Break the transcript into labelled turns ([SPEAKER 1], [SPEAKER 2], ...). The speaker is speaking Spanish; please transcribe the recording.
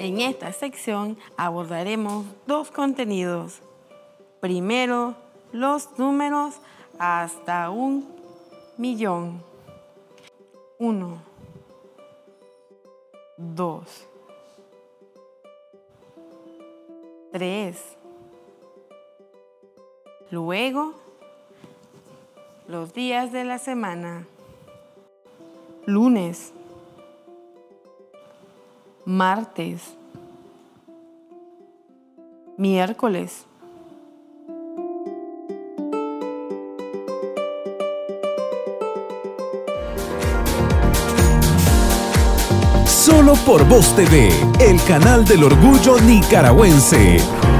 [SPEAKER 1] En esta sección abordaremos dos contenidos. Primero, los números hasta 1.000.000. 1, 2, 3. Luego, los días de la semana. Lunes, martes, miércoles,
[SPEAKER 2] solo por Voz TV, el canal del orgullo nicaragüense.